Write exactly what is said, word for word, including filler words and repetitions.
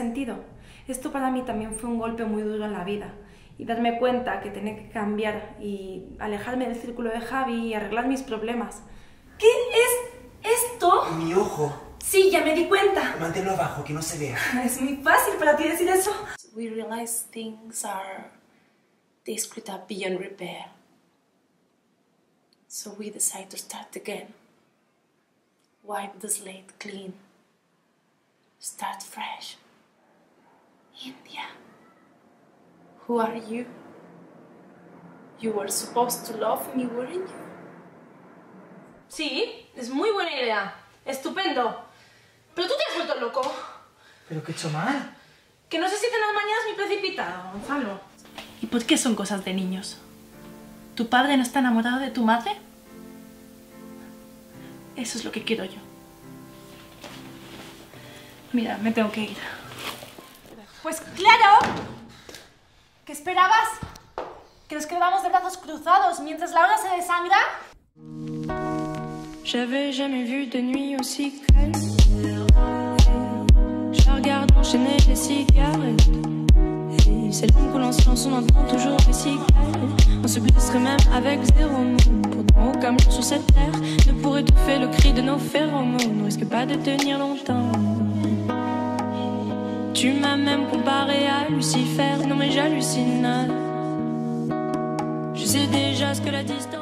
sentido. Esto para mí también fue un golpe muy duro en la vida. Y darme cuenta que tenía que cambiar y alejarme del círculo de Javi y arreglar mis problemas. ¿Qué es esto? Mi ojo. Sí, ya me di cuenta. Manténlo abajo, que no se vea. Es muy fácil para ti decir eso. We realize things are they screwed up beyond repair. So we decide to start again. Wipe the slate clean. Start fresh. India. Who are you? You were supposed to love me, weren't you? Sí, es muy buena idea. Estupendo. Pero tú te has vuelto loco. ¿Pero qué he hecho mal? Que no sé si cenas mañana es muy precipitado, Gonzalo. ¿Y por qué son cosas de niños? ¿Tu padre no está enamorado de tu madre? Eso es lo que quiero yo. Mira, me tengo que ir. Pues claro. ¿Qué esperabas? ¿Que nos quedamos de brazos cruzados mientras la hora se desangra? J'avais jamais vu de nuit aussi calme. Je la regarde enchaîner les cigarettes. Et c'est long qu'on en silence, on entend toujours les cigales. On se blesserait même avec zéro mot. Pourtant aucun mot sur cette terre ne pourrait étouffer le cri de nos phéromones. On risque pas de tenir longtemps. Tu m'as même comparé à Lucifer. Non mais j'hallucine. Je sais déjà ce que la distance